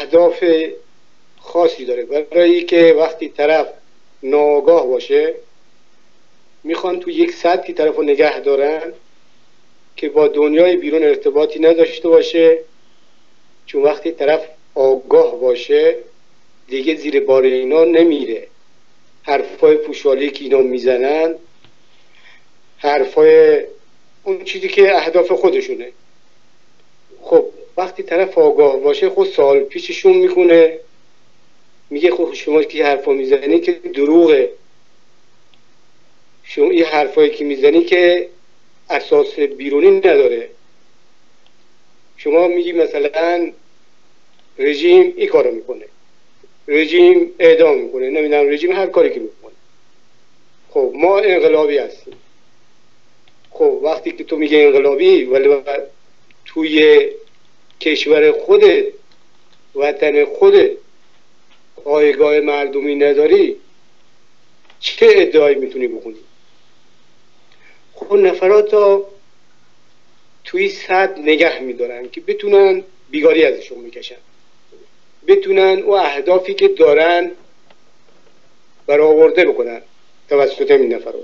اهداف خاصی داره. برای که وقتی طرف ناآگاه باشه میخوان تو یک سطحی طرف رو نگه دارن که با دنیای بیرون ارتباطی نداشته باشه، چون وقتی طرف آگاه باشه دیگه زیر بار اینا نمیره. حرفای پوشالی که اینا میزنن، حرفای اون چیزی که اهداف خودشونه. خب وقتی طرف آگاه باشه خود سوال پیششون میکنه، میگه خب شما که حرفا میزنی که دروغه، شما این حرفایی که میزنی که اساس بیرونی نداره. شما میگی مثلا رژیم این کارو میکنه، رژیم اعدام میکنه، نمیدونم رژیم هر کاری که میکنه. خب ما انقلابی هستیم. خب وقتی که تو میگه انقلابی ولی توی کشور خودت، وطن خودت پایگاه مردمی نداری، چه ادعایی میتونی بکنی؟ خب نفرات رو توی سطح نگه میدارن که بتونن بیگاری ازشون میکشن، بتونن او اهدافی که دارن برآورده بکنن توسط این نفرات،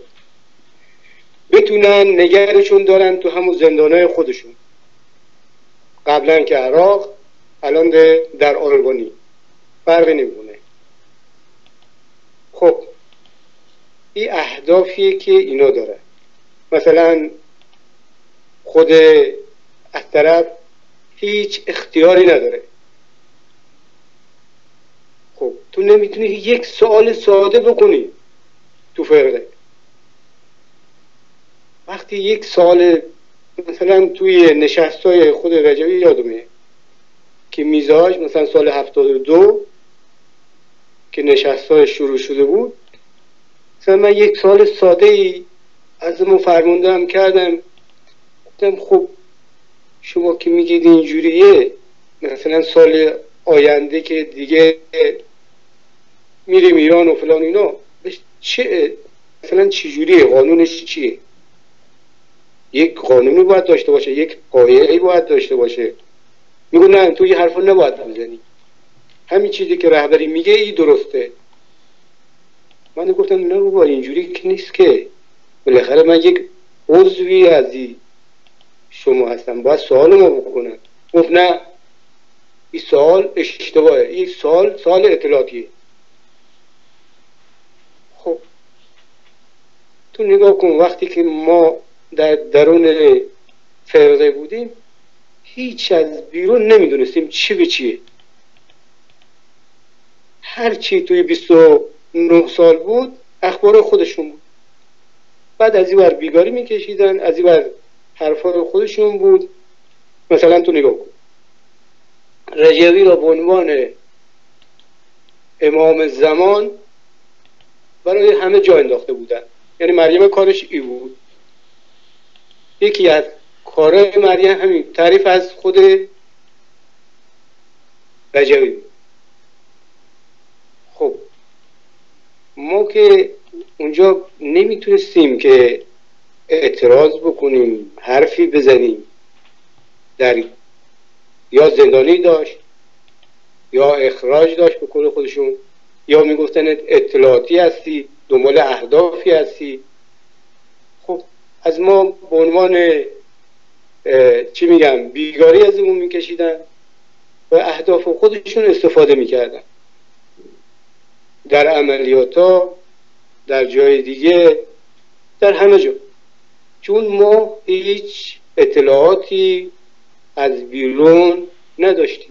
بتونن نگرشون دارن تو همون زندانهای خودشون. قبلا که عراق، الان در آلبانی، فرقی نمیکنه. خب این اهدافیه که اینا داره. مثلا خود از طرف هیچ اختیاری نداره. خب تو نمیتونی یک سوال ساده بکنی تو فرقه. وقتی یک سال مثلا توی نشستای خود رجبی یادمه که میزاج مثلا سال 72 که نشستای شروع شده بود، مثلا من یک سال ساده ای از فرموندم کردم، گفتم خب شما که میگید اینجوریه، مثلا سال آینده که دیگه میریم ایران و فلان اینا، چه مثلا چی جوریه؟ قانونش چیه؟ یک قانونی باید داشته باشه، یک قاعده‌ای باید داشته باشه. میگه نه تو یه حرفا نباید بزنی، همین چیزی که رهبری میگه این درسته. من گفتم نه بابا اینجوری که نیست، که بالاخره من یک عضوی از شما هستم، باید سوال ما بکنم. گفت نه این سوال اشتباهه، این سوال اطلاعاتیه. خب تو نگاه کن وقتی که ما در درون فرقه بودیم هیچ از بیرون نمیدونستیم چی به چیه. هر چی توی 29 سال بود اخبار خودشون بود. بعد از این ور بیگاری میکشیدن، از این ور حرفای خودشون بود. مثلا تو نگاه کن رجوی را به عنوان امام زمان برای همه جا انداخته بودن. یعنی مریم کارش ای بود. یکی از کارهای مریم همین تعریف از خود رجوی بود. خب ما که اونجا نمیتونستیم که اعتراض بکنیم، حرفی بزنیم. در یا زندانی داشت یا اخراج داشت به کل خودشون، یا میگفتن اطلاعاتی هستی، دنبال اهدافی هستی. خب از ما به عنوان چی میگم بیگاری از اون میکشیدن و اهداف خودشون استفاده میکردن در عملیاتا، در جای دیگه، در همه جا. چون ما هیچ اطلاعاتی از بیرون نداشتیم،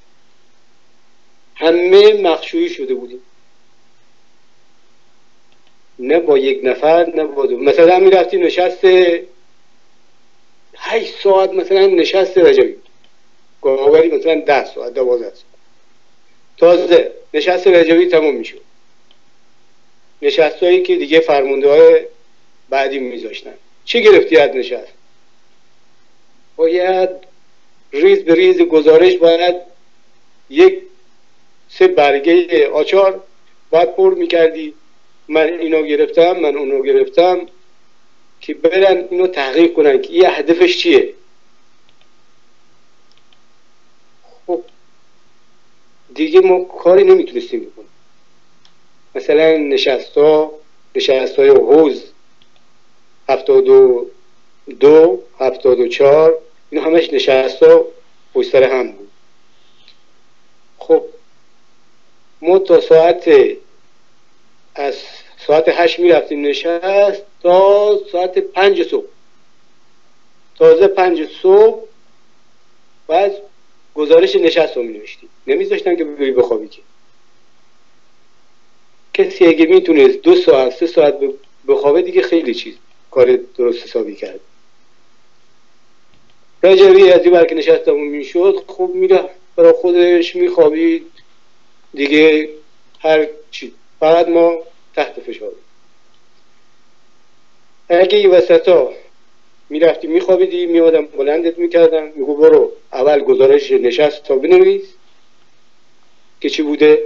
همه مخشویی شده بودیم، نه با یک نفر نه با دو. مثلا میرفتیم نشست 8 ساعت، مثلا نشست رجبی گاهی مثلا 10 ساعت 12 ساعت، تازه نشست رجبی تمام میشد. نشستایی که دیگه فرمانده های بعدی میذاشتن. چه گرفتی از نشست؟ باید ریز به ریز گزارش، باید یک 3 برگه آچار باید پر میکردی، من اینو گرفتم، من اونو گرفتم، که برن اینو تحقیق کنن که یه هدفش چیه. خب دیگه ما کاری نمیتونستیم بکنیم. مثلا نشست‌های حوض 72 74 این همش نشست‌ها پشت سر هم بود. خب ما تا از ساعت 8 میرفتیم نشست تا ساعت 5 صبح، تازه 5 صبح بعد گزارش نشست رو می‌نوشتیم، نمیذاشتن که بری بخوابی. که کسی اگه میتونست 2 ساعت 3 ساعت بخوابه دیگه خیلی چیز کار درست حسابی کرد. رجبی از این برکه نشستمون میشد، خب میرفت برای خودش میخوابید دیگه، هر چی، فقط ما تحت فشار. اگه این وسطا میرفتی میخوابیدی، میادم بلندت میکردم، میگو برو اول گزارش نشست تا بنویس که چی بوده،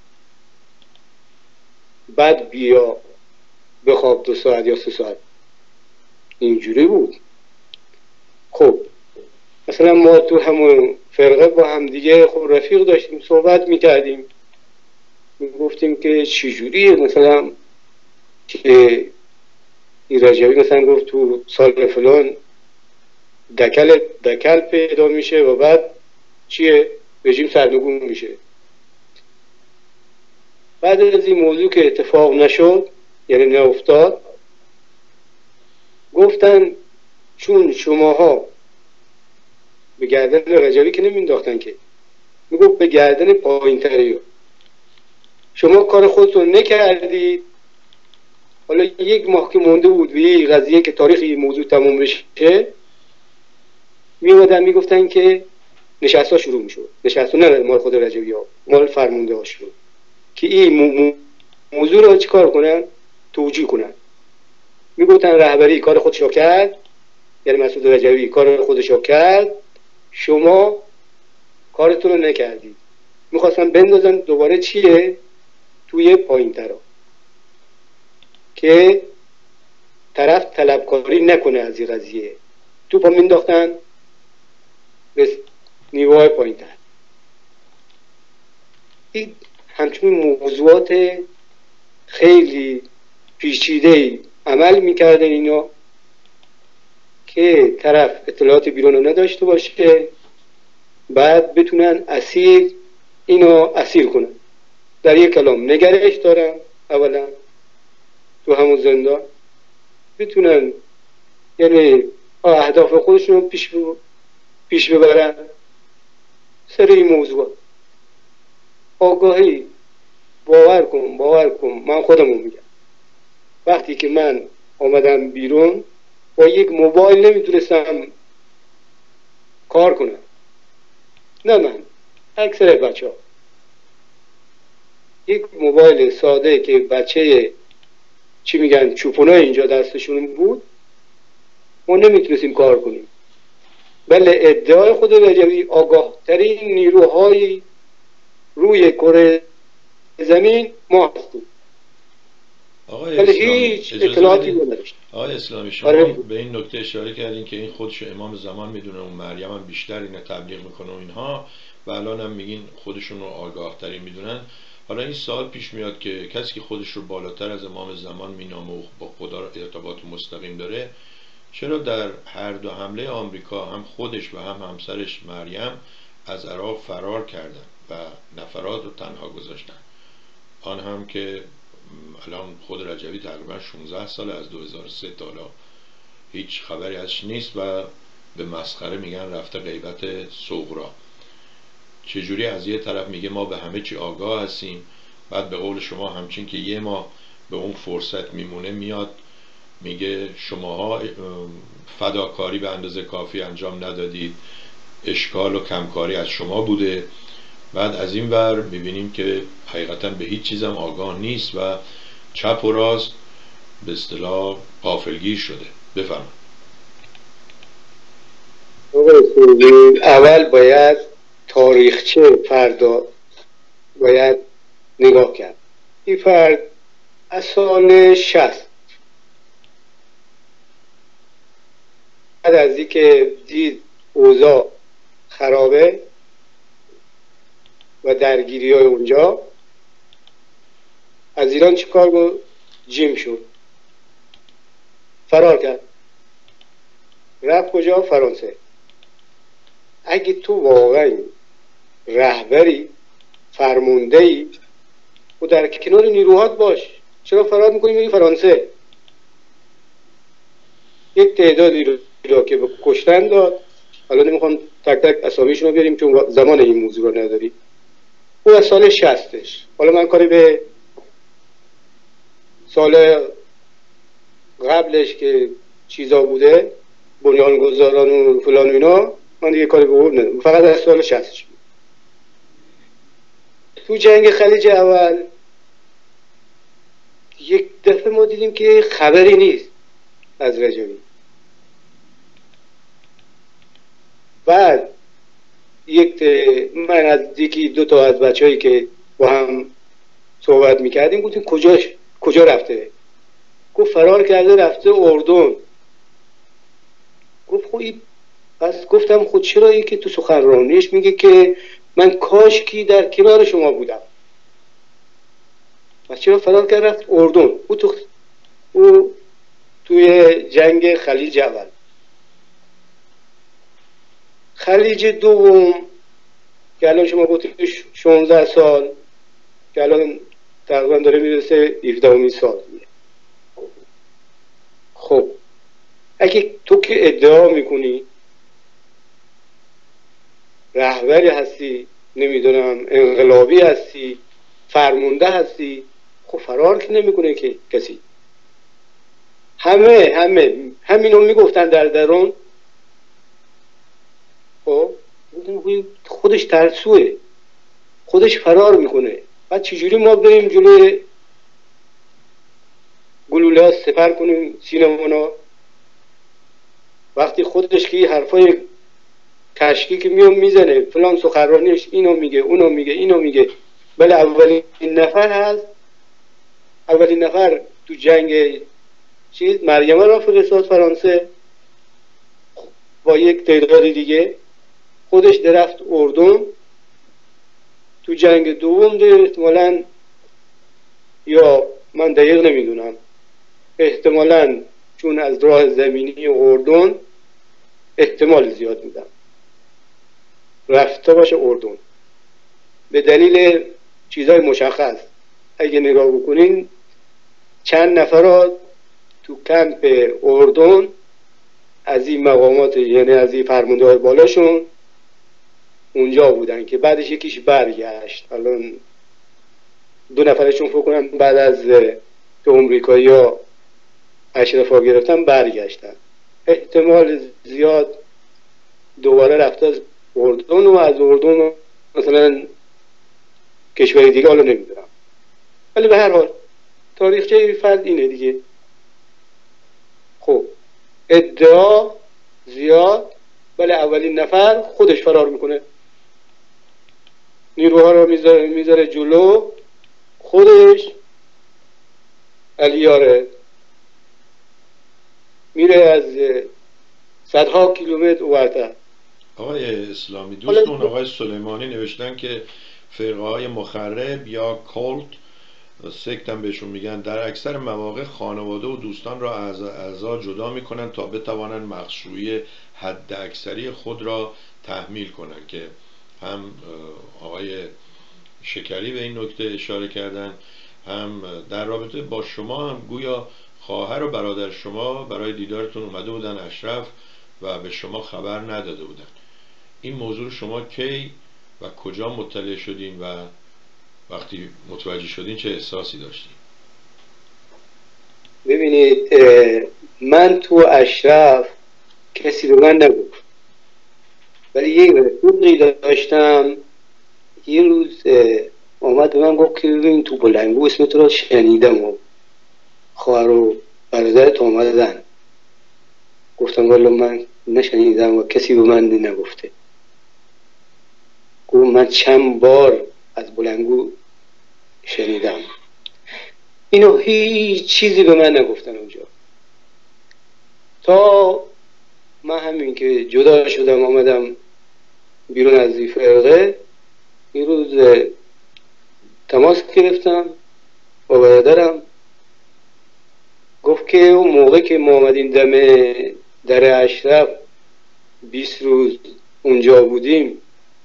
بعد بیا بخواب 2 ساعت یا 3 ساعت. اینجوری بود. خب مثلا ما تو همون فرقه با هم دیگه خب رفیق داشتیم، صحبت میکردیم، میگفتیم که چجوریه مثلا که این رجبی مثلا گفت تو سال فلان دکل پیدا میشه و بعد چیه رژیم سرنگون میشه. بعد از این موضوع که اتفاق نشد، یعنی نیفتاد، گفتن چون شماها به گردن رجبی که نمینداختن، که میگفت به گردن پایین تری شما کار خودتون نکردید. حالا 1 ماه که مونده بود به یه قضیه که تاریخ این موضوع تموم بشه، میومدن میگفتن که نشست‌ها شروع میشد. نشست‌ها نه مال خود رجبی ها، مال فرمانده ها شد که این موضوع رو چیکار کنن، توجیه کنن. میگفتن رهبری کار خودشو کرد، یعنی مسعود رجبی کار خودشو کرد، شما کارتون رو نکردید. میخواستن بندازن دوباره چیه توی پایین ترا که طرف طلبکاری نکنه از این قضیه، تو پا مینداختن به نیروهای پایین تر. این همچنین موضوعات خیلی پیچیده عمل میکردن اینا که طرف اطلاعات بیرون رو نداشته باشه، بعد بتونن اینو اسیر کنن. در یک کلام نگرش دارن، اولا تو همون زندان بتونن یعنی اهداف خودشون رو پیش ببرن. سر این موضوع آگاهی، باور کن من خودمون میگم، وقتی که من آمدم بیرون با یک موبایل نمیتونستم کار کنم، نه من، اکثر بچه ها یک موبایل ساده که بچه چی میگن چوپونای اینجا دستشون بود، ما نمیتونستیم کار کنیم. بله ادعای خود رجبی آگاه ترین نیروهای روی کره زمین ما هستیم، ولی هیچ اطلاعاتی نداشت. آقای اسلامی شما به این نکته اشاره کردین که این خودشو امام زمان میدونه، اون مریم هم بیشتر اینو تبلیغ میکنه و اینها، و الان هم میگین خودشون رو آگاه ترین میدونن. حالا این سوال پیش میاد که کسی که خودش رو بالاتر از امام زمان مینامه و با خدا ارتباط مستقیم داره، چرا در هر دو حمله آمریکا هم خودش و هم همسرش مریم از عراق فرار کردن و نفرات رو تنها گذاشتن؟ آن هم که الان خود رجبی تقریبا 16 سال از 2003 تا حالا هیچ خبری ازش نیست و به مسخره میگن رفته غیبت صغرا. چجوری از یه طرف میگه ما به همه چی آگاه هستیم، بعد به قول شما همچین که 1 ماه به اون فرصت میمونه میاد میگه شماها فداکاری به اندازه کافی انجام ندادید، اشکال و کمکاری از شما بوده. بعد از این ور میبینیم که حقیقتا به هیچ چیزم آگاه نیست و چپ و راست به اصطلاح غافلگیر شده. بفرمایید. اول باید تاریخچه فردا باید نگاه کرد. این فرد از سال 60 بعد از اینکه دید اوضاع خرابه، و درگیری های اونجا از ایران چی کار بود؟ جیم شد، فرار کرد، رفت کجا؟ فرانسه. اگه تو واقعا رهبری، فرمانده‌ای، و در کنار نیروهات باش، چرا فرار میکنی میری فرانسه؟ یک تعدادی رو که به کشتن داد، حالا نمیخوام تک تک اسامیشون رو بیاریم چون زمان این موضوع رو نداری، او از سال 60ش. حالا من کاری به سال قبلش که چیزا بوده، بنیانگذاران و فلان و اینا، من دیگه کاری به اون ندارم، فقط از سال 60ش. تو جنگ خلیج اول یک دفعه ما دیدیم که خبری نیست از رجبی. بعد من از یکی دو تا از بچه‌هایی که با هم صحبت میکردیم گفتیم کجا رفته؟ گفت فرار کرده رفته اردن. گفت خب پس گفتم خود چرا که تو سخنرانیش میگه که من کاشکی در کنار شما بودم، پس چرا فرار کرد رفت اردن؟ او توی جنگ خلیج اول. خلیج دوم که الان شما گفتید 16 سال، که الان تقریبا داره میرسه 17مین سال. خب اگه تو که ادعا میکنی رهبری هستی، نمیدونم انقلابی هستی، فرمانده هستی، خب فرار که نمیکنه که کسی. همینو میگفتن در درون. خب خودش ترسوه، خودش فرار میکنه. بعد چجوری ما بریم جلوی گلوله ها سپر کنیم سینمونا وقتی خودش که حرفای کشکی که میزنه، فلان سخنرانیش اینو میگه اونو میگه اینو میگه، بله اولین نفر هست، اولین نفر تو جنگ مریم را فرستاد فرانسه با یک تعداد دیگه، خودش درفت اردن. تو جنگ دوم احتمالاً، یا من دقیق نمیدونم، احتمالاً چون از راه زمینی اردن احتمال زیاد میدم رفته باشه اردن به دلیل چیزای مشخص. اگه نگاه بکنین چند نفر تو کمپ اردن از این مقامات، یعنی از این فرمانده های بالاشون اونجا بودن که بعدش یکیش برگشت. الان 2 نفرشون فکر کنم بعد از که امریکایی ها اشرفا گرفتن برگشتن. احتمال زیاد دوباره رفته از اردن و از اردن مثلا کشوری دیگه، حالا نمیدونم، ولی به هر حال تاریخچه فرد اینه دیگه. خب ادعا زیاد، ولی اولین نفر خودش فرار میکنه، نیروها رو میذاره جلو، خودش علیاره میره از صدها کیلومتر اورتر. آقای اسلامی دوستون آقای سلیمانی نوشتن که فرقه های مخرب یا کولت سکتم بهشون میگن، در اکثر مواقع خانواده و دوستان را از اعضا جدا میکنن تا بتوانند مخشویی حد اکثری خود را تحمیل کنند، که هم آقای شکری به این نکته اشاره کردن، هم در رابطه با شما هم گویا خواهر و برادر شما برای دیدارتون اومده بودن اشرف و به شما خبر نداده بودن. این موضوع شما کی و کجا مطلع شدین و وقتی متوجه شدین چه احساسی داشتین؟ ببینید من تو اشرف کسی به من نگفت، ولی یک رفیقی داشتم یه روز آمد به من گفت که ببین تو بلنگو اسم تو را شنیدم و خواهر و برادرت آمدن. گفتم والا من نشنیدم و کسی به من نگفته. گفت من چند بار از بلنگو شنیدم، اینو هیچ چیزی به من نگفتن اونجا، تا من همین که جدا شدم آمدم بیرون از این فرقه این روز تماس گرفتم با برادرم، گفت که اون موقع که ما آمدیم دم در اشرف 20 روز اونجا بودیم،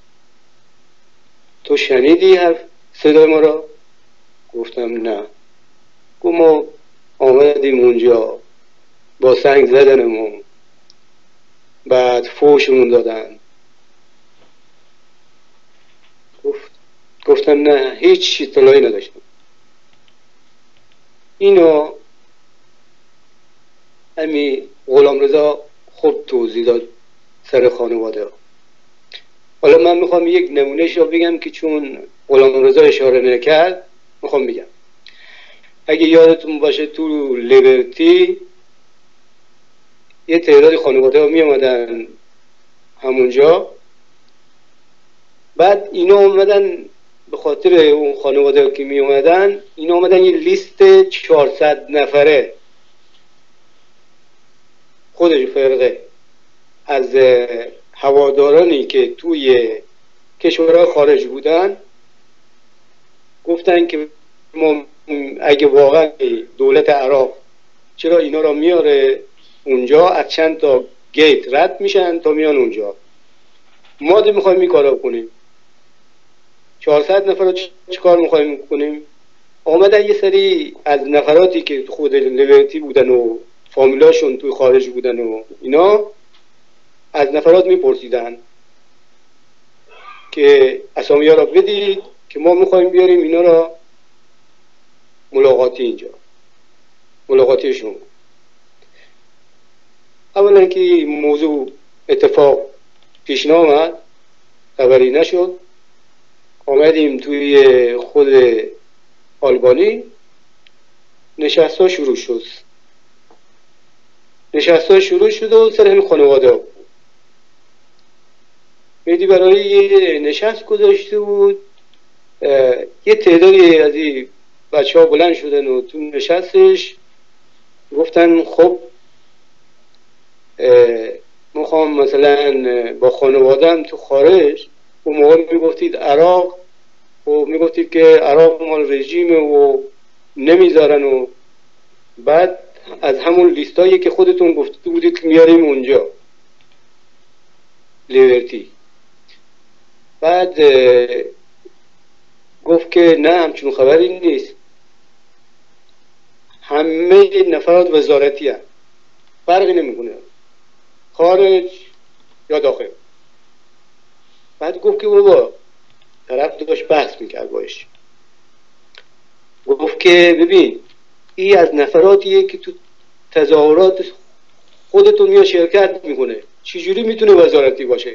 تو شنیدی حرف صدای ما را؟ گفتم نه. گفت ما آمدیم اونجا با سنگ زدنمون، بعد فوشمون دادن. گفتم نه، هیچ اطلاعی نداشتم. اینو همین غلامرضا خوب توضیح داد سر خانواده ها. حالا من میخوام یک نمونهش رو بگم که چون غلامرضا اشاره نکرد میخوام بگم. اگه یادتون باشه تو لیبرتی یه تعدادی خانواده ها می اومدن همونجا، بعد اینا اومدن به خاطر اون خانواده ها که می اومدن، اینا اومدن یه لیست 400 نفره خودش فرقه از هوادارانی که توی کشورهای خارج بودن، گفتن که ما اگه واقعا دولت عراق چرا اینا را میاره اونجا، از چند تا گیت رد میشن تا میان اونجا، ما ده میخوایم این کارا کنیم. 400 نفر رو چه کار میخوایم کنیم؟ آمدن یه سری از نفراتی که خود لیبرتی بودن و فامیلاشون توی خارج بودن و اینا، از نفرات میپرسیدن که اسامی ها را بدید که ما میخوایم بیاریم اینا را ملاقاتی اینجا، ملاقاتی شما. اولا که موضوع اتفاق پیش نامد، خبری نشد. آمدیم توی خود آلبانی، نشست ها شروع شد. نشست ها شروع شد و سر همین خانواده ها بود. مهدی برای یه نشست گذاشته بود، یه تعدادی از این بچه ها بلند شدن و تو نشستش گفتن خب میخوام مثلا با خانوادم تو خارج، اون موقع میگفتید عراق و میگفتید که عراق مال رژیمه و نمیذارن، و بعد از همون لیستایی که خودتون گفته بودید میاریم اونجا لیبرتی. بعد گفت که نه، همچون خبری نیست، همه نفرات وزارتی هست، فرقی نمیکنه خارج یا داخل. بعد گفت که بابا، طرف داشت بحث میکرد باش، گفت که ببین این از نفراتیه که تو تظاهرات خودتون میاد شرکت میکنه، چجوری میتونه وزارتی باشه؟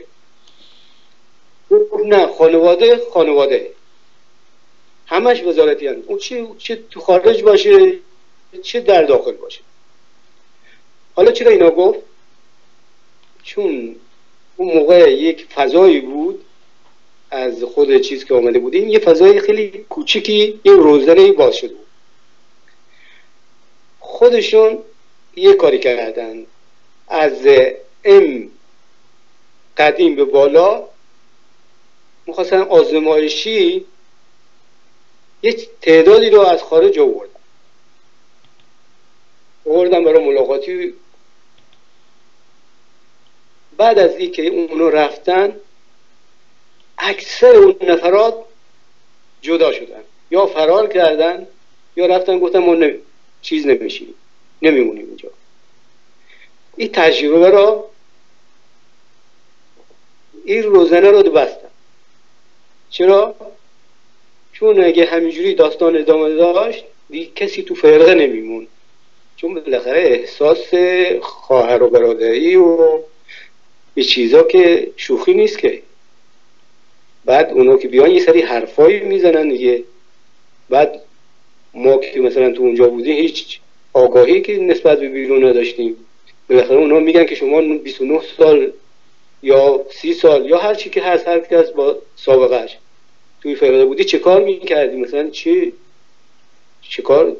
گفت نه، خانواده همش وزارتی هست، اون چه تو خارج باشه چه در داخل باشه. حالا چرا اینا گفت؟ چون اون موقع یک فضایی بود از خود چیز که آمده بودیم، یه فضای خیلی کوچیکی، یه روزنه باز شده بود. خودشون یه کاری کردن، از قدیم به بالا میخواستن آزمایشی یه تعدادی رو از خارج آوردن برای ملاقاتی. بعد از این که اونو رفتن، اکثر اون نفرات جدا شدن، یا فرار کردن یا رفتن گفتن ما چیز نمیشیم، نمیمونیم اینجا. این تجربه را، این روزنه رو بستن. چرا؟ چون اگه همینجوری داستان ادامه داشت دیگه کسی تو فرقه نمیمون، چون بالاخره احساس خواهر و برادری و یه چیزا که شوخی نیست که. بعد اونا که بیان یه سری حرفایی میزنن دیگه، بعد ما که مثلا تو اونجا بودیم هیچ آگاهی که نسبت به بیرون نداشتیم. بالاخره اونا میگن که شما 29 سال یا 30 سال یا هر چی که هست، هر کس با سابقهش توی فرقه بودی چه کار میکردی، مثلا چه کار.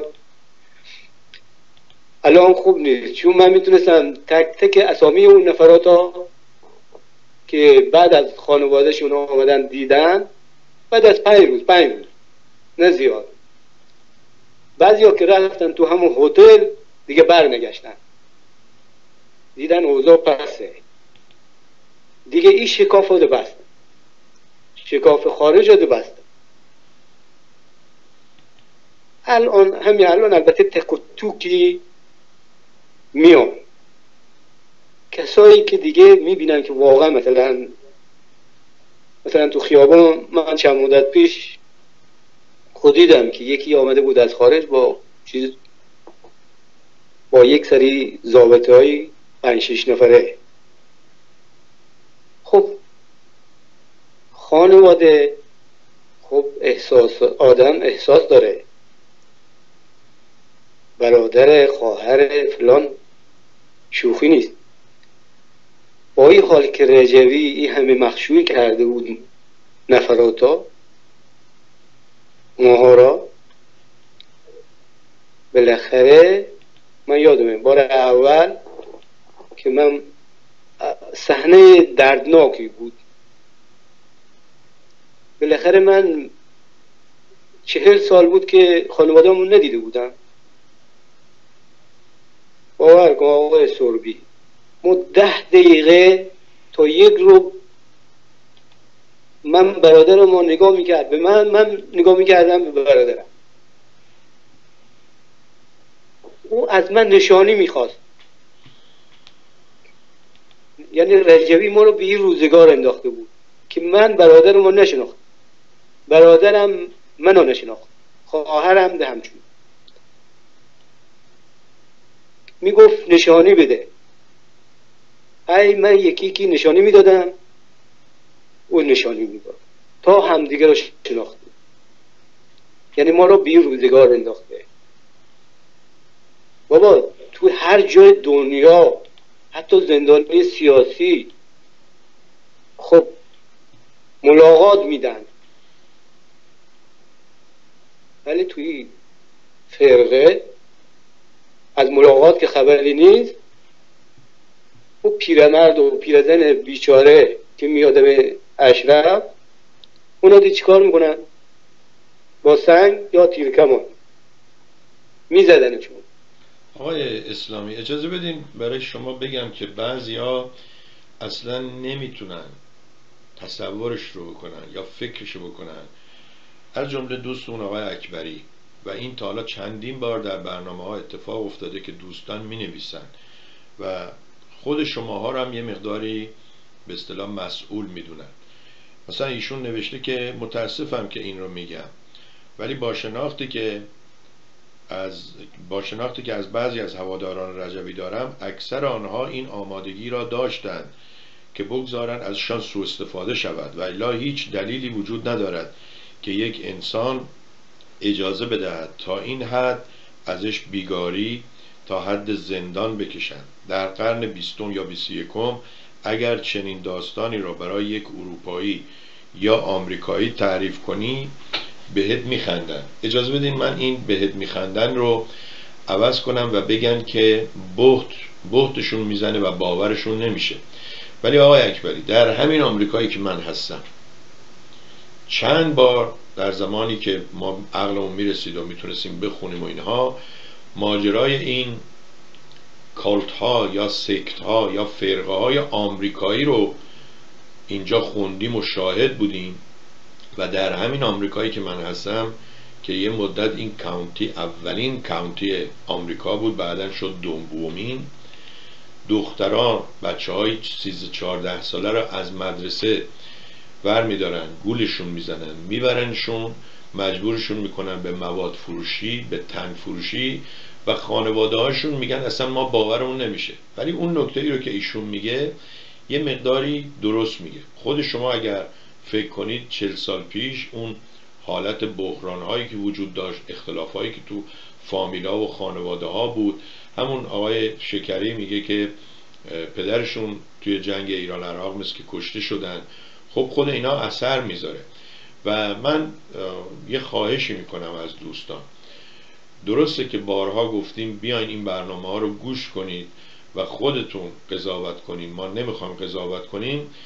الان خوب نیست، چون من میتونستم تک تک اسامی اون نفراتا که بعد از خانوادهشون آمدن دیدن بعد از 5 روز نه زیاد. بعضیا که رفتن تو همون هتل دیگه برنگشتن، دیدن اوضاع پسه دیگه، این شکاف رو بستن، شکاف خارج رو بستن. همین الان البته تک و توکی میان، کسایی که دیگه میبینن که واقعا مثلا تو خیابان، من چند مدت پیش خود دیدم که یکی آمده بود از خارج با یک سری ضابطه های 5-6 نفره. خب خانواده، خب آدم احساس داره، برادر، خواهر، فلان، شوخی نیست. با این حال که رجوی این همه مخشوی کرده بود نفراتا ماها را، بالاخره من یادمه بار اول که من صحنه دردناکی بود، بالاخره من 40 سال بود که خانواده‌مون ندیده بودم. باور کن آقای سربی، ما 10 دقیقه تا 1 رو من برادرم رو نگاه میکرد به من نگاه میکردم به برادرم. او از من نشانی میخواست، یعنی رجوی ما رو به این روزگار انداخته بود که من برادرم رو نشناخت، برادرم منو نشناخت، خواهرم ده همچون. میگفت نشانی بده، من یکی نشانی میدادم، اون نشانی میداد تا همدیگه رو شناختیم. یعنی ما رو به این روزگار انداخته. بابا تو هر جای دنیا، حتی زندانی سیاسی، خب ملاقات میدن، ولی توی فرقه از ملاقات که خبری نیست. و پیرمرد و پیرزن بیچاره که میاد به اشرف، اونا دی چیکار میکنن؟ با سنگ یا تیرکمان میزدنشون. آقای اسلامی اجازه بدین برای شما بگم که بعضیا اصلا نمیتونن تصورش رو بکنن یا فکرش رو بکنن، از جمله دوستون آقای اکبری، و این تا حالا چندین بار در برنامه ها اتفاق افتاده که دوستان می نویسن و خود شماها رو هم یه مقداری به اصطلاح مسئول میدونن. مثلا ایشون نوشته که متاسفم که این رو میگم، ولی با شناختی که از بعضی از هواداران رجوی دارم، اکثر آنها این آمادگی را داشتند که بگذارن ازشان سوء استفاده شود و الا هیچ دلیلی وجود ندارد که یک انسان اجازه بدهد تا این حد ازش بیگاری تا حد زندان بکشند. در قرن 20 یا 21 اگر چنین داستانی را برای یک اروپایی یا آمریکایی تعریف کنی بهت میخندن. اجازه بدین من این بهت میخندن رو عوض کنم و بگن که بهتشون میزنه و باورشون نمیشه. ولی آقای اکبری، در همین آمریکایی که من هستم، چند بار در زمانی که ما عقلمون میرسید و میتونستیم بخونیم و اینها، ماجرای این کالت ها یا سکت ها یا فرقه های آمریکایی رو اینجا خوندیم و شاهد بودیم. و در همین آمریکایی که من هستم که یه مدت این کانتی اولین کانتی آمریکا بود، بعدن شد دومین، دختران بچه های 13-14 ساله رو از مدرسه ور میدارن، گولشون میزنن، میبرنشون، مجبورشون میکنن به مواد فروشی، به تن فروشی، و خانواده هاشون میگن اصلا ما باورمون نمیشه. ولی اون نکته‌ای رو که ایشون میگه یه مقداری درست میگه. خود شما اگر فکر کنید 40 سال پیش اون حالت بحران هایی که وجود داشت، اختلاف هایی که تو فامیلا و خانواده ها بود، همون آقای شکری میگه که پدرشون توی جنگ ایران عراق مثل که کشته شدن. خب خود اینا اثر میذاره. و من یه خواهشی میکنم از دوستان، درسته که بارها گفتیم بیاین این برنامه ها رو گوش کنید و خودتون قضاوت کنین، ما نمیخوایم قضاوت کنیم،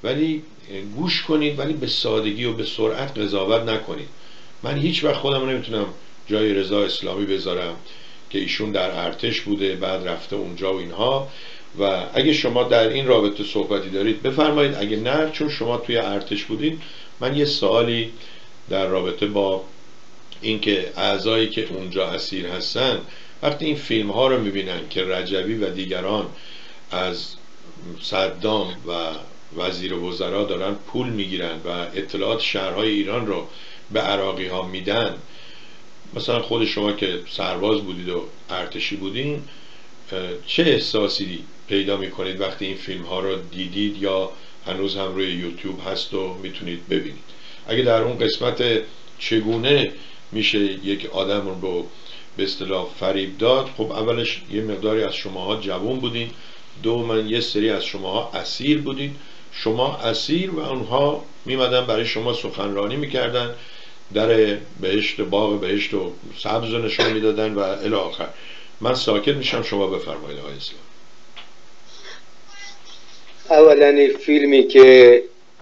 ولی گوش کنید، ولی به سادگی و به سرعت قضاوت نکنید. من هیچ وقت خودم نمیتونم جای رضا اسلامی بذارم که ایشون در ارتش بوده بعد رفته اونجا و اینها، و اگه شما در این رابطه صحبتی دارید بفرمایید، اگه نه چون شما توی ارتش بودید. من یه سوالی در رابطه با اینکه اعضایی که اونجا اسیر هستن وقتی این فیلم ها رو میبینن که رجبی و دیگران از صدام و وزیر وزرا دارن پول میگیرن و اطلاعات شهرهای ایران رو به عراقی ها میدن، مثلا خود شما که سرباز بودید و ارتشی بودین، چه احساسی پیدا میکنید وقتی این فیلم ها رو دیدید یا هنوز هم روی یوتیوب هست و میتونید ببینید؟ اگه در اون قسمت چگونه میشه یک آدم رو به اصطلاح فریب داد، خب اولش یه مقداری از شماها جوان بودین، دوما یه سری از شماها اسیر بودین. شما اسیر و اونها میمدن برای شما سخنرانی میکردن، در بهشت، باغ بهشت و سبز رو نشون میدادن و الی آخر. من ساکت میشم، شما بفرمایید آقای اسلام. اولا این فیلمی که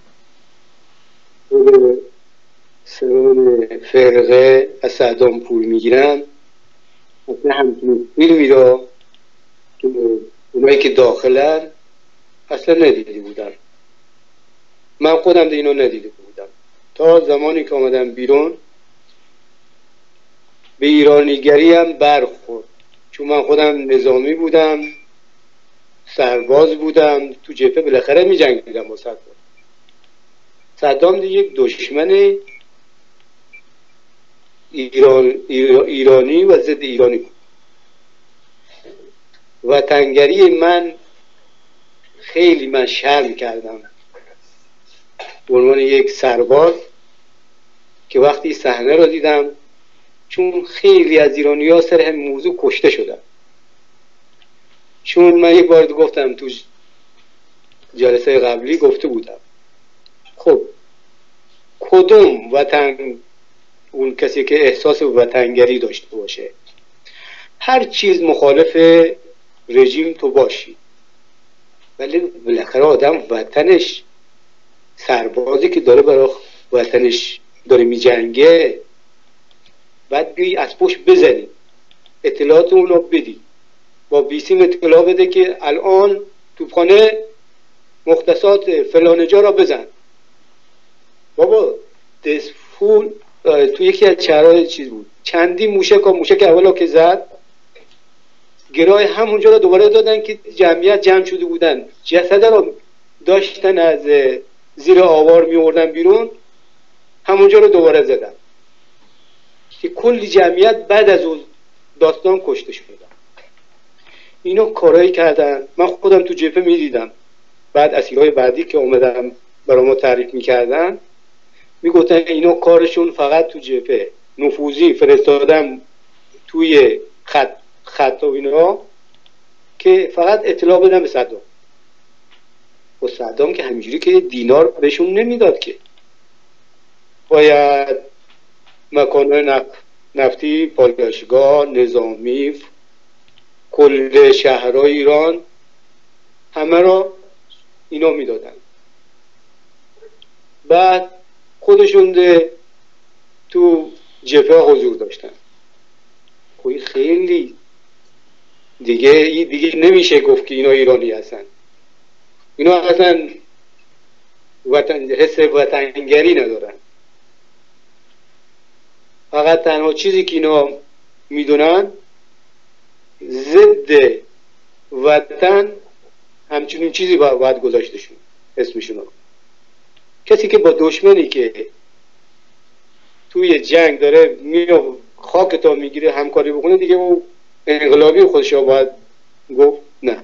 سران فرقه از صدام پول میگیرن، اصلا همچنین فیلمی رو که اونایی که داخلن اصلا ندیده بودن. من خودم اینو ندیده بودم تا زمانی که آمدم بیرون. به ایرانیگری هم برخورد، چون من خودم نظامی بودم، سرباز بودم، تو جبهه بالاخره می جنگیدم با صدام. صدام دیگه یک دشمن ایرانی و ضد ایرانی بود. وطنگری من خیلی من شرم کردم به عنوان یک سرباز که وقتی صحنه رو دیدم، چون خیلی از ایرانی‌ها سر همین موضوع کشته شدن. چون من یک بار گفتم تو جلسه قبلی گفته بودم، خب کدوم وطن، اون کسی که احساس وطنگری داشته باشه، هر چیز مخالف رژیم تو باشی، ولی بالاخره آدم وطنش، سربازی که داره برای وطنش داره می جنگه، بعد بیایی از پشت بزنی، اطلاعات اون رو بدی، با بیسیم اطلاع بده که الان توپخانه مختصات فلان جا را بزن. بابا دسفول تو یکی از شهرهای چیز بود، چندی موشک اولا که زد، گرای همونجا را دوباره دادن که جمعیت جمع شده بودن، جسده را داشتن از زیر آوار میوردن بیرون، همونجا رو دوباره زدن که کلی جمعیت بعد از اون داستان کشته شدن. اینا کارایی کردن. من خودم تو جبهه میدیدم، بعد اسیرهای بعدی که اومدم برای ما تعریف میکردن میگفتن اینا کارشون فقط تو جبهه نفوذی فرستادن توی خط و اینا که فقط اطلاع بدن به صدام. و صدام که همینجوری که دینار بهشون نمیداد، که باید مکانهای نفتی، پالایشگاه، نظامی، کل شهرهای ایران همه را اینا میدادن. بعد خودشون تو جبهه حضور داشتن. خب خیلی دیگه نمیشه گفت که اینا ایرانی هستن. اینا اصلا حس وطنگری ندارن. فقط تنها چیزی که اینا میدونن ضد وطن همچنین چیزی باید گذاشتشون اسمشون رو. کسی که با دشمنی که توی جنگ داره میاد خاک تا میگیره همکاری بکنه، دیگه او انقلابی خودش رو باید گفت نه.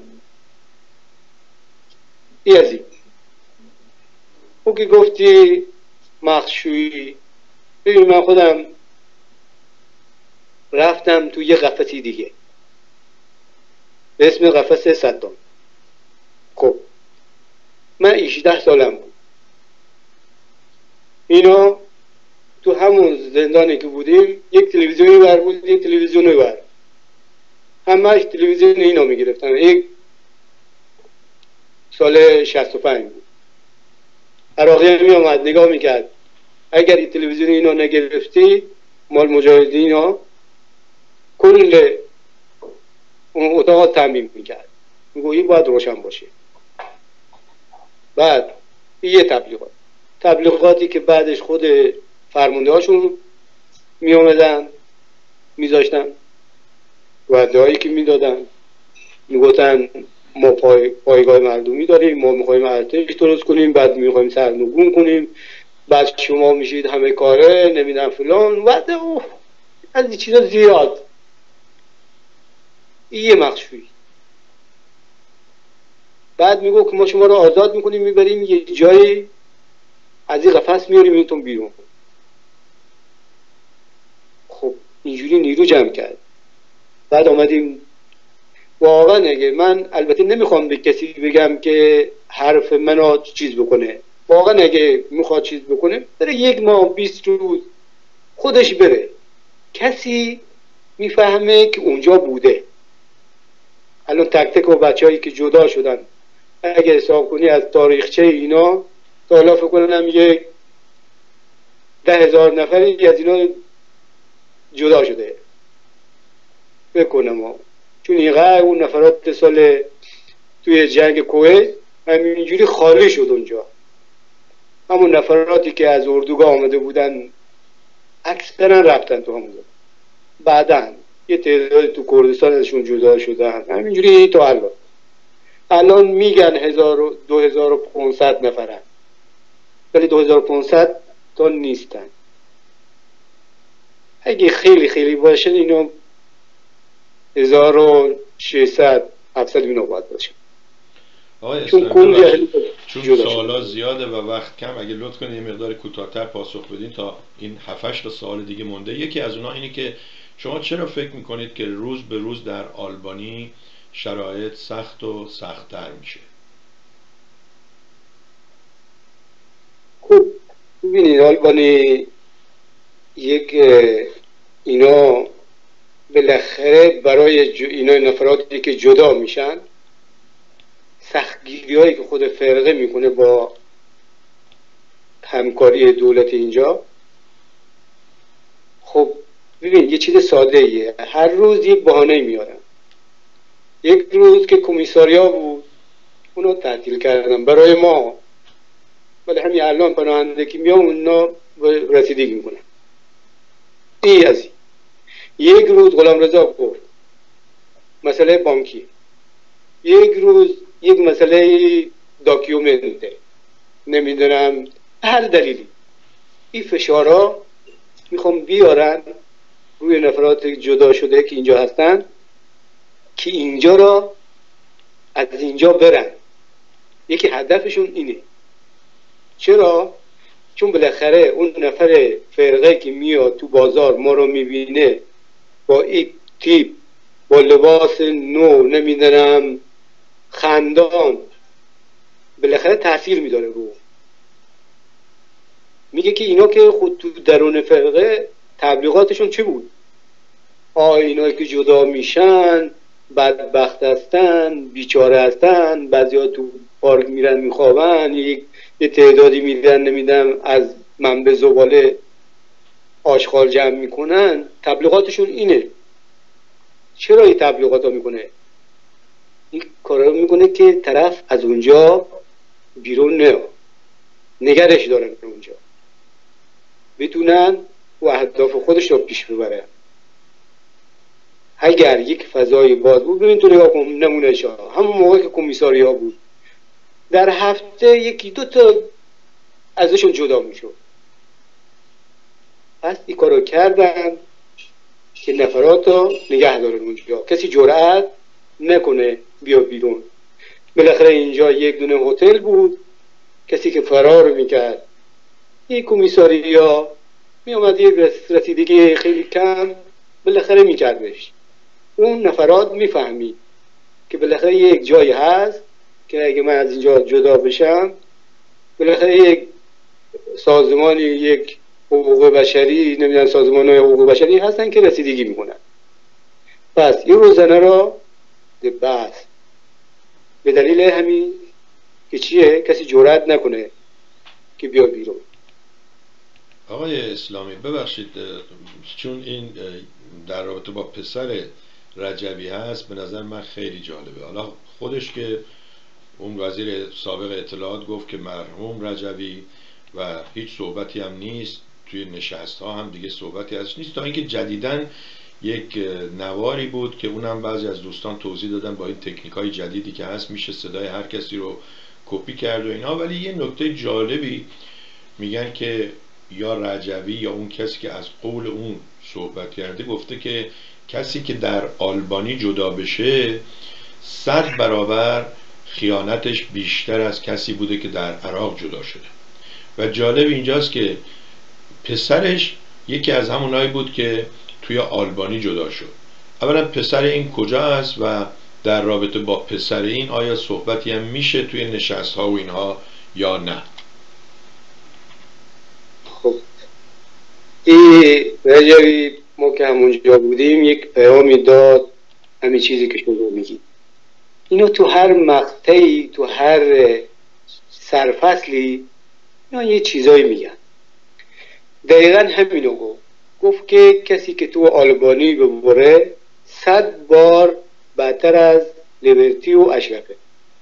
این او که گفتی مخشویی، ببین من خودم رفتم توی یه قفسی دیگه به اسم قفس صدام. خب من 18 سالم بود. اینا تو همون زندانی که بودیم یک تلویزیونی بر بود، یک تلویزیونی بر، همه‌اش تلویزیون اینا میگرفتن. یک سال 65 بود. عراقی می آمد نگاه میکرد، اگر این تلویزیون اینا نگرفتی، مال مجاهدین ها، کل اون اتاق تعمیم میکرد. میگو این باید روشن باشه. بعد این یه تبلیغاتی که بعدش خود فرمانده هاشون می آمدن میذاشتن، وعده هایی که میدادن، میگفتن ما پایگاه مردمی داریم، ما میخوایم ارتش درست کنیم، بعد میخوایم سرنگون کنیم، بعد شما میشید همه کاره، نمیدونم فلان، وعده از این چیزا زیاد. این یه مخشوی. بعد میگو که ما شما رو آزاد میکنیم، میبریم یه جایی، از این قفس میاریم اینتون بیرون. خب اینجوری نیرو جمع کرد. بعد آمدیم واقعا، اگه من البته نمیخوام به کسی بگم که حرف منو چیز بکنه، واقعا اگه میخواد چیز بکنه بره 1 ماه 20 روز خودش بره، کسی میفهمه که اونجا بوده. الان تک تک و بچه‌هایی که جدا شدن اگه حساب کنی از تاریخچه اینا، تا حالا فکر کنم یه 10,000 نفری از اینا جدا شده فکر کنم چون اینقدر اون نفرات سال توی جنگ کویت همینجوری خالی شد اونجا. همون نفراتی که از اردوگاه آمده بودن اکثرا رفتن تو همونجا، بعدن یه تعداد تو کردستان ازشون جدا شدن، همینجوری تا الان میگن 2500 نفرن، ولی 2500 تا نیستن. اگه خیلی خیلی باشه اینو 1600 700 اینا باید باشه. چون سوالا زیاده و وقت کم، اگه لطف کنید یه مقدار کوتاه‌تر پاسخ بدین تا این 7-8 تا سوال دیگه مونده. یکی از اونها اینه که شما چرا فکر میکنید که روز به روز در آلبانی شرایط سخت و سخت‌تر میشه؟ خب ببینید آلبانی یک اینا بالاخره برای اینا نفراتی که جدا میشن، سختگیری هایی که خود فرقه میکنه با همکاری دولت اینجا. خب ببین یه چیز ساده ایه، هر روز یک بهانه میارن. یک روز که کمیساریا بود اونو تعطیل کردن برای ما، ولی همین الان پناهندگی میام اونا رسیدگی میکنن. این از این. یک روز غلامرضا گفت مسئله بانکی، یک روز یک مسئله داکیومنته، نمیدونم هر دلیلی. این فشارها میخوام بیارن روی نفرات جدا شده که اینجا هستن، که اینجا را از اینجا برن. یکی هدفشون اینه. چرا؟ چون بالاخره اون نفر فرقه که میاد تو بازار ما رو میبینه با این تیپ، با لباس نو، نمیدونم خندان، بالاخره تاثیر میداره رو. میگه که اینا که خود تو درون فرقه تبلیغاتشون چی بود؟ اینا که جدا میشن بدبخت هستن، بیچاره هستن، بعضیا تو پارک میرن میخوابن، یه تعدادی میرن نمیدونم از منبع زباله آشغال جمع میکنن. تبلیغاتشون اینه. چرا این تبلیغات ها میکنه؟ این کارا میکنه که طرف از اونجا بیرون نه، نگرش دارن اونجا، بتونن و اهداف خودش رو پیش ببرن. اگر یک فضای باز بود، ببین تو نگاه کن نمونهش ها، همون موقع که کمیساری ها بود در هفته 1-2 تا ازشون جدا میشد. پس این کارو کردن که نفرات رو نگه دارن اونجا، کسی جرأت نکنه بیا بیرون. بالاخره اینجا یک دونه هتل بود، کسی که فرار میکرد این کمیساری ها می اومد یک رسیدگی خیلی کم بالاخره میکردش. اون نفرات میفهمید که بالاخره یک جایی هست که اگه من از اینجا جدا بشم، بالاخره یک سازمانی، یک حقوق بشری، نمیدونم سازمان‌های حقوق بشری هستن که رسیدگی میکنن. پس این روزنه را بس به دلیل همین که چیه؟ کسی جرأت نکنه که بیا بیرون. آقای اسلامی ببخشید، چون این در رابطه با پسر رجوی هست به نظر من خیلی جالبه. حالا خودش که اون وزیر سابق اطلاعات گفت که مرحوم رجوی و هیچ صحبتی هم نیست، توی نشست ها هم دیگه صحبتی ازش نیست، تا اینکه جدیداً یک نواری بود که اونم بعضی از دوستان توضیح دادن با این تکنیک های جدیدی که هست میشه صدای هر کسی رو کپی کرد و اینا. ولی یه نکته جالبی میگن که یا رجوی یا اون کسی که از قول اون صحبت کرده گفته که کسی که در آلبانی جدا بشه 100 برابر خیانتش بیشتر از کسی بوده که در عراق جدا شده. و جالب اینجاست که پسرش یکی از همونایی بود که توی آلبانی جدا شد. اولا پسر این کجا است و در رابطه با پسر این آیا صحبتی هم میشه توی نشست ها و اینها یا نه؟ خب این رجوی ما که همونجا بودیم یک پیامی داد، همین چیزی که شما میگید اینو تو هر مقطعی تو هر سرفصلی اینا یه چیزایی میگن. دقیقا همینو گفت که کسی که تو آلبانی ببره 100 بار بدتر از لیبرتی و اشرفه.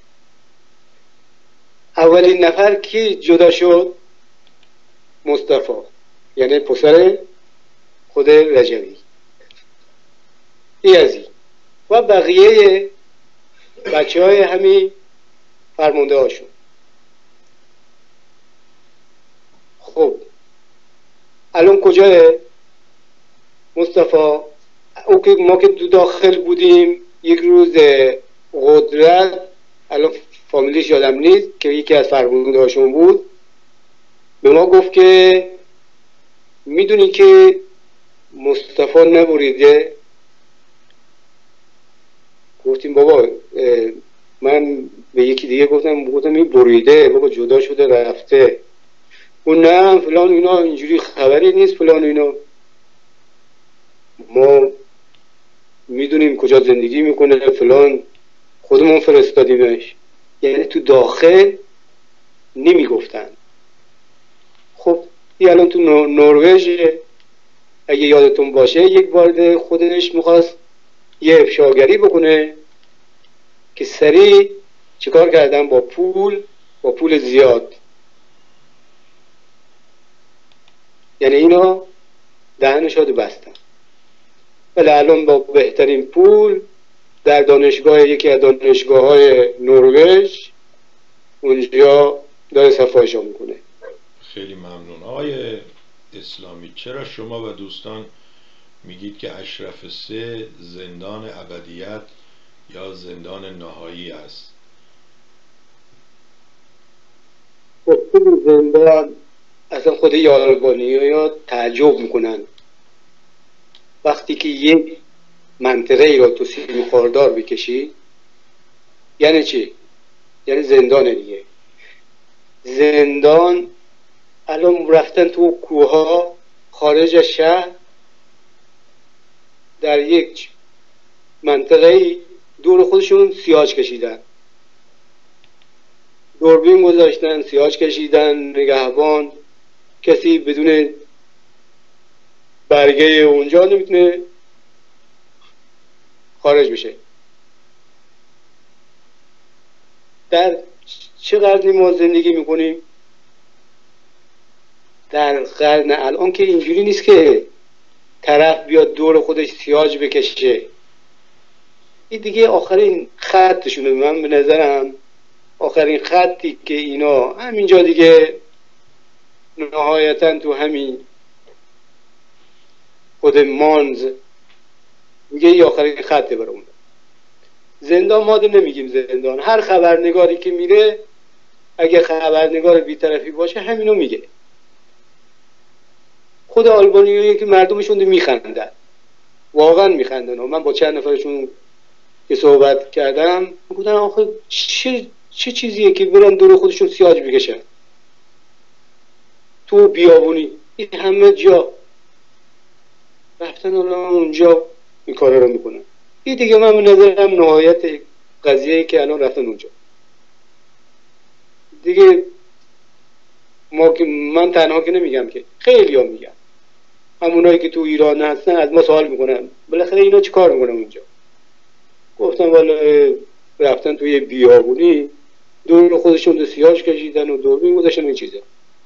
اولین نفر کی جدا شد؟ مصطفی، یعنی پسر خود رجوی، این و بقیه بچه های همین فرمانده هاشون. خب الان کجاه مصطفی؟ ما که دو داخل بودیم یک روز قدرت، الان فامیلیش یادم نیست، که یکی از فرمانده هاشون بود، به ما گفت که میدونی که مصطفی نبریده؟ گفتیم بابا، من به یکی دیگه گفتم این بریده بابا، جدا شده رفته. اون نه فلان اینا، اینجوری خبری نیست فلان اینا، ما میدونیم کجا زندگی میکنه فلان، خودمون فرستادیمش. یعنی تو داخل نمیگفتن. خب این الان تو نروژ اگه یادتون باشه یک بار خودش میخواست یه افشاگری بکنه که سریع چیکار کردن؟ با پول زیاد، یعنی اینا دهنشو بستن. ولی الان با بهترین پول در دانشگاه، یکی از دانشگاه‌های نروژ، اونجا داره صفایشو میکنه. خیلی ممنون. آقای اسلامی، چرا شما و دوستان میگید که اشرف 3 زندان ابدیت یا زندان نهایی است؟ خب زندان اصلا خود آلبانی‌ها تعجب میکنن وقتی که یک منطقه ای را تو سیم خاردار بکشی. یعنی چی؟ یعنی زندان دیگه. زندان الان رفتن تو کوها خارج از شهر، در یک منطقه دور خودشون سیاج کشیدن، دوربین گذاشتن، سیاج کشیدن، نگهبان، کسی بدون برگه اونجا نمیتونه خارج بشه. در چه قرنی ما زندگی میکنیم؟ در قرن الان که اینجوری نیست که طرف بیاد دور خودش سیاج بکشه. این دیگه آخرین خطشونه. من به نظرم آخرین خطی که اینا همینجا دیگه نهایتا تو همین خود مانز میگه ای آخرین خطه برامون. زندان ما نمیگیم زندان. هر خبرنگاری که میره اگه خبرنگار بی‌طرفی باشه همینو میگه. خود آلبانیایی که مردمشون میخندن، واقعا میخندن. من با چند نفرشون که صحبت کردم گفتن آخه چه چیزیه که برن دور خودشون سیاج بکشن تو بیابونی؟ این همه جا رفتن اونجا این کارا رو میکنن. این دیگه من به نظرم نهایت قضیه که الان رفتن اونجا دیگه. ما که من تنها که نمیگم که خیلی ها میگن، همونایی که تو ایران هستن از ما سوال میکنن بالاخره اینا چی کار میکنن اونجا. گفتم والا رفتن توی بیابونی دور خودشون دو سیاج کشیدن و دوربین گذاشتن این چیزا.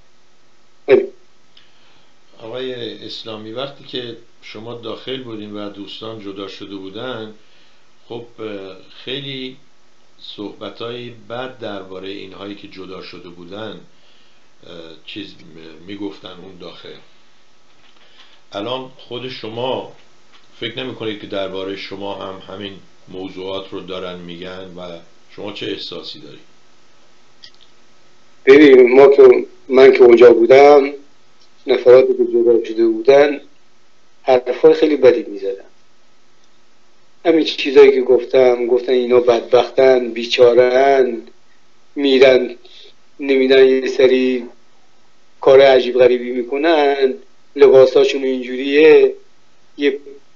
آقای اسلامی وقتی که شما داخل بودین و دوستان جدا شده بودن، خب خیلی صحبتای بد درباره اینهایی که جدا شده بودن چیز میگفتن اون داخل. الان خود شما فکر نمی کنید که درباره شما هم همین موضوعات رو دارن میگن و شما چه احساسی دارید؟ ببین من که اونجا بودم، نفراتی که جدا شده بودن حرفای خیلی بدی میزدن. همین چیزایی که گفتن اینا بدبختن، بیچارن، میرن نمیدن یه سری کار عجیب غریبی میکنن، لباساشون اینجوریه، یه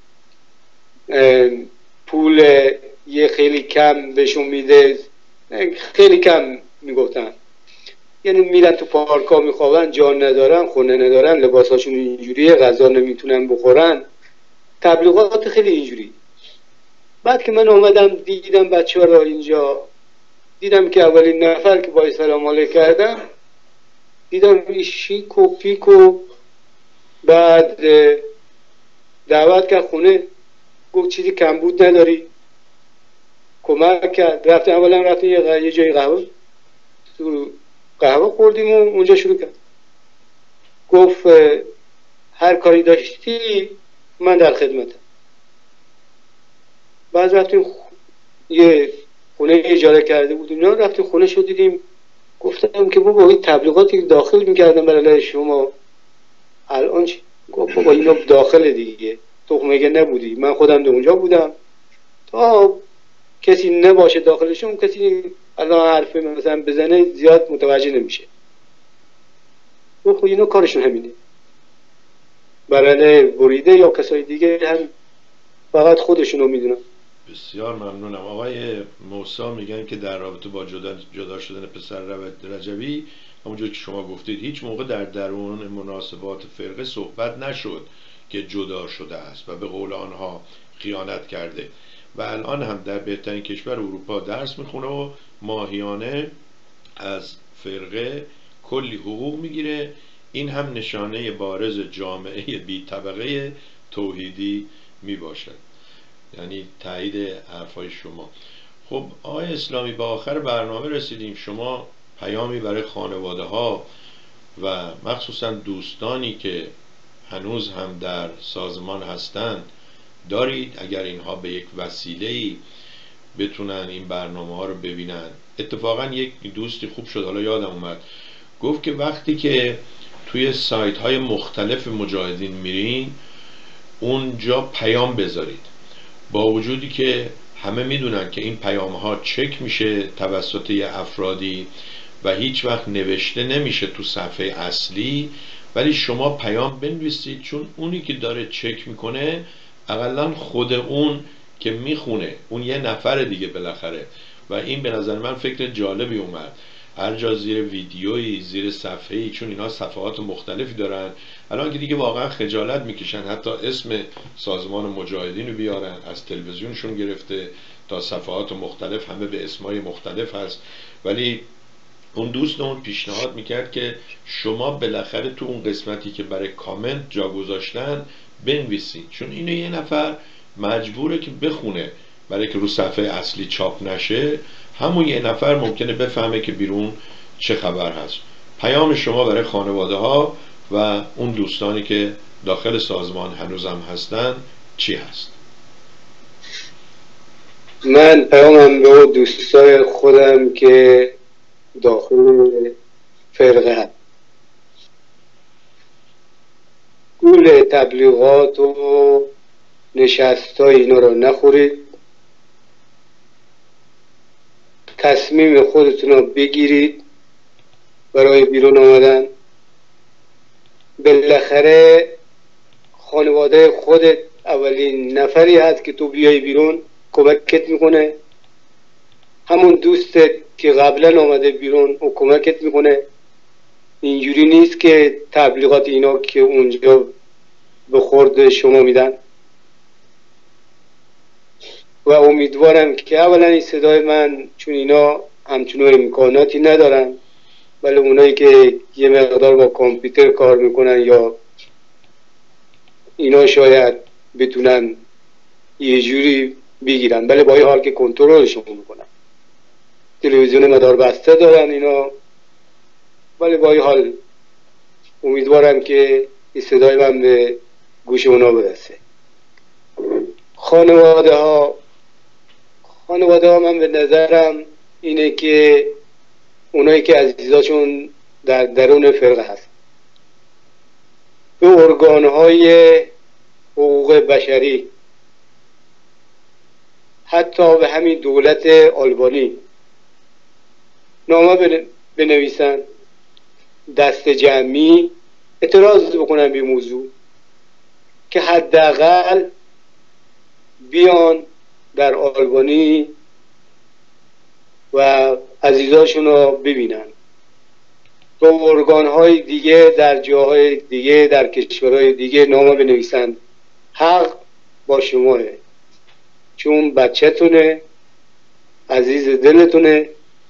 پول یه خیلی کم بهشون میده، خیلی کم میگفتن، یعنی میرن تو پارکا میخوابن، جان ندارن، خونه ندارن، لباساشون اینجوریه، غذا نمیتونن بخورن، تبلیغات خیلی اینجوری. بعد که من اومدم دیدم بچه ها را اینجا، دیدم که اولین نفر که باید سلام علیک کردم دیدم شیک و پیک و بعد دعوت کرد خونه، گفت چیزی کمبود نداری، کمک کرد. رفتیم یه جای قهوه خوردیم و اونجا شروع کرد. گفت هر کاری داشتی من در خدمتم. بعد رفتیم یه خونه اجاره کرده بودیم، نه رفتیم خونه شو دیدیم. گفتم که بابا این تبلیغاتی داخل میکردن برای شما الان چی؟ گفت بابا اینا داخل دیگه، تو مگه نبودی؟ من خودم در اونجا بودم، تا کسی نباشه داخلشون کسی الان حرف مثلا بزنه زیاد متوجه نمیشه. گفت اینا کارشون همینه، برنده بریده یا کسای دیگه هم فقط خودشونو میدونن. بسیار ممنونم. آقای موسی میگن که در رابطه با جدا شدن پسر رجوی همونجور که شما گفتید هیچ موقع در درون مناسبات فرقه صحبت نشد که جدا شده است و به قول آنها خیانت کرده و الان هم در بهترین کشور اروپا درس میخونه و ماهیانه از فرقه کلی حقوق میگیره. این هم نشانه بارز جامعه بی طبقه توحیدی میباشد. یعنی تایید حرفای شما. خب آقای اسلامی به آخر برنامه رسیدیم. شما پیامی برای خانواده ها و مخصوصا دوستانی که هنوز هم در سازمان هستند دارید؟ اگر اینها به یک وسیله‌ای بتونن این برنامه ها رو ببینن. اتفاقا یک دوستی خوب شد، حالا یادم اومد، گفت که وقتی که توی سایت های مختلف مجاهدین میرین اونجا پیام بذارید، با وجودی که همه میدونن که این پیام ها چک میشه توسط یه افرادی و هیچ وقت نوشته نمیشه تو صفحه اصلی، ولی شما پیام بنویسید، چون اونی که داره چک میکنه اقلا خود اون که میخونه اون یه نفر دیگه بالاخره. و این به نظر من فکر جالبی اومد. هر جا زیر ویدیویی، زیر صفحه‌ای، چون اینا صفحات مختلفی دارن، الان که دیگه واقعا خجالت میکشن حتی اسم سازمان مجاهدین رو بیارن، از تلویزیونشون گرفته تا صفحات مختلف همه به اسمای مختلف هست. ولی اون دوستمون پیشنهاد میکرد که شما بالاخره تو اون قسمتی که برای کامنت جا گذاشتن بنویسید، چون اینو یه نفر مجبوره که بخونه برای که رو صفحه اصلی چاپ نشه. همون یه نفر ممکنه بفهمه که بیرون چه خبر هست. پیام شما برای خانواده ها و اون دوستانی که داخل سازمان هنوزم هستن چی هست؟ من پیامم به اون دوستای خودم که داخل فرقه هست، گول تبلیغات و نشستای اینا رو نخورید، تصمیم خودتون رو بگیرید برای بیرون آمدن. بالاخره خانواده خودت اولین نفری هست که تو بیای بیرون کمکت میکنه، همون دوستت که قبلا آمده بیرون او کمکت میکنه. اینجوری نیست که تبلیغات اینا که اونجا به خورد شما میدن. و امیدوارم که اولا این صدای من، چون اینا همچنان امکاناتی ندارن، ولی اونایی که یه مقدار با کامپیوتر کار میکنن یا اینا شاید بتونن یه جوری بگیرن، ولی با این حال که کنترلشون میکنن. تلویزیون مدار بسته دارن اینا، ولی با این حال امیدوارم که این صدای من به گوش اونا برسه. خانواده ها من به نظرم اینه که اونایی که عزیزاشون در درون فرقه هست به ارگانهای حقوق بشری، حتی به همین دولت آلبانی نامه بنویسن، دست جمعی اعتراض بکنن به موضوع که حداقل بیان در آلبانی و عزیزاشون رو ببینن. به ارگانهای دیگه در جاهای دیگه در کشورهای دیگه نامه بنویسن، حق با شماه، چون بچه‌تونه، عزیز دلتونه.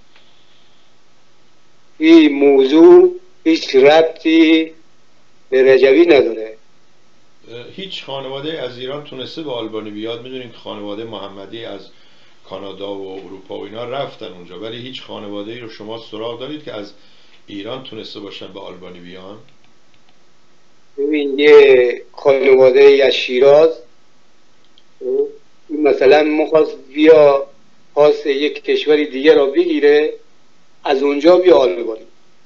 این موضوع هیچ ربطی به رجوی نداره. هیچ خانواده از ایران تونسته به آلبانی بیاد؟ میدونیم که خانواده محمدی از کانادا و اروپا و اینا رفتن اونجا، ولی هیچ خانواده ای رو شما سراغ دارید که از ایران تونسته باشن به آلبانی بیان؟ ببین، یه خانواده از شیراز مثلا مخواست بیا پاس یک کشوری دیگه را بگیره، از اونجا بیا آلبانی.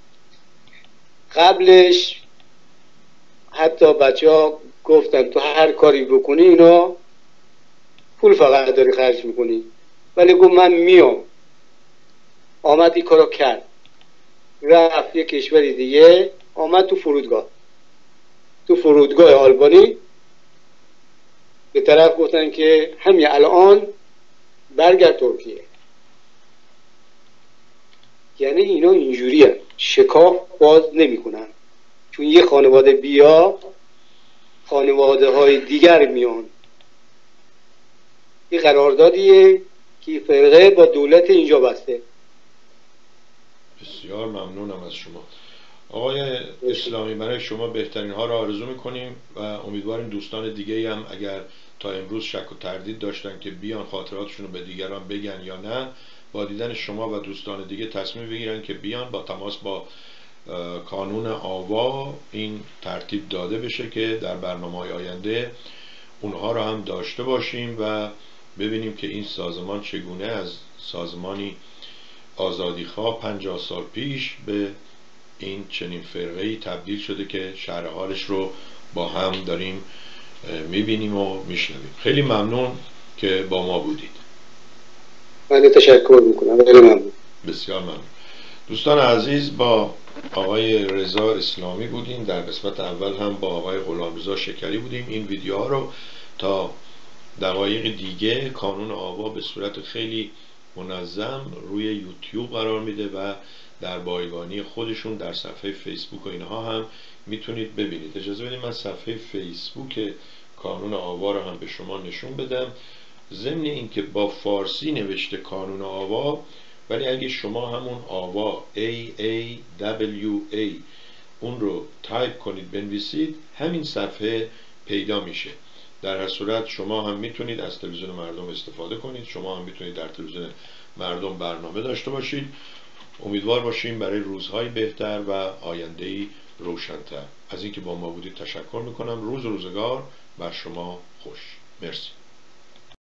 قبلش حتی بچه ها گفتن تو هر کاری بکنی اینا پول فقط داری خرج میکنی، ولی گفت من میام. آمد این کارو کرد، رفت یک کشوری دیگه، آمد تو فرودگاه آلبانی به طرف گفتن که همین الان برگرد ترکیه. یعنی اینا اینجوری هست، شکاف باز نمی کنن، چون یه خانواده بیا خانواده های دیگر میان. این قراردادیه که فرقه با دولت اینجا بسته. بسیار ممنونم از شما آقای اسلامی. برای شما بهترین ها را آرزو میکنیم و امیدواریم دوستان دیگه هم اگر تا امروز شک و تردید داشتن که بیان خاطراتشون رو به دیگران بگن یا نه، با دیدن شما و دوستان دیگه تصمیم بگیرن که بیان. با تماس با کانون آوا این ترتیب داده بشه که در برنامه‌های آینده اونها را هم داشته باشیم و ببینیم که این سازمان چگونه از سازمانی آزادیخواه 50 سال پیش به این چنین فرقه‌ای تبدیل شده که شرح حالش رو با هم داریم میبینیم و میشنویم. خیلی ممنون که با ما بودید. من تشکر میکنم. خیلی ممنون. بسیار ممنون. دوستان عزیز، با آقای رضا اسلامی بودیم. در قسمت اول هم با آقای غلامرضا شکری بودیم. این ویدیوها رو تا دقایق دیگه کانون آوا به صورت خیلی منظم روی یوتیوب قرار میده و در بایگانی خودشون در صفحه فیسبوک و اینها هم میتونید ببینید. اجازه بدید من صفحه فیسبوک کانون آوا رو هم به شما نشون بدم. ضمن اینکه با فارسی نوشته کانون آوا، ولی اگه شما همون آوا AAWA اون رو تایپ کنید بنویسید، همین صفحه پیدا میشه. در هر صورت شما هم میتونید از تلویزیون مردم استفاده کنید، شما هم میتونید در تلویزیون مردم برنامه داشته باشید. امیدوار باشیم برای روزهای بهتر و آینده‌ای روشن‌تر. از اینکه با ما بودید تشکر میکنم. روزگار بر شما خوش. مرسی.